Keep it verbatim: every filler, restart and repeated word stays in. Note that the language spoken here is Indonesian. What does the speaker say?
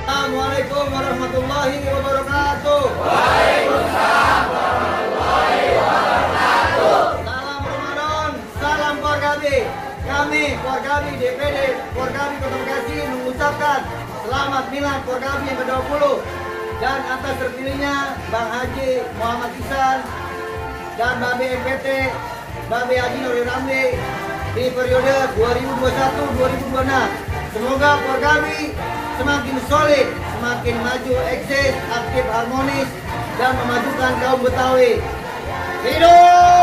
Assalamualaikum warahmatullahi wabarakatuh. Waalaikumsalam warahmatullahi wabarakatuh. Salam Ramadan, salam Porkabi. Kami Porkabi D P D Porkabi Kota Bekasi mengucapkan selamat milad Porkabi yang ke dua puluh dan atas terpilihnya Bang Haji Muhammad Ihsan dan Babe M P T Babe Haji Nurul Ramli di periode dua ribu dua puluh satu dua ribu dua puluh enam. Semoga Porkabi semakin solid, semakin maju, eksis, aktif, harmonis, dan memajukan kaum Betawi. Hidup